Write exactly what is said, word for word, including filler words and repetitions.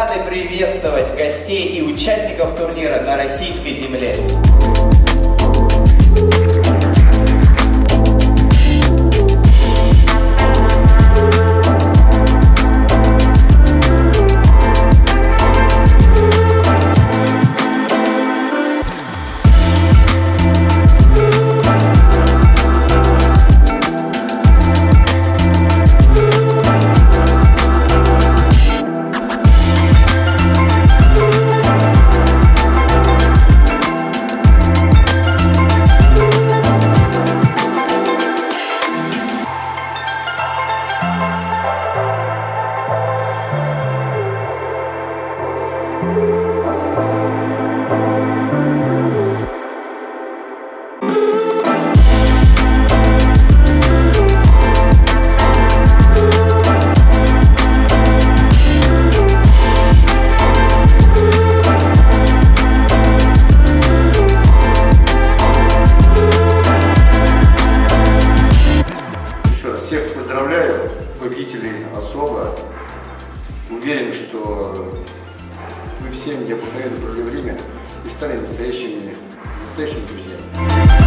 рады приветствовать гостей и участников турнира на российской земле. Всех поздравляю, победителей особо. Уверен, что вы все необыкновенно провели время и стали настоящими, настоящими друзьями.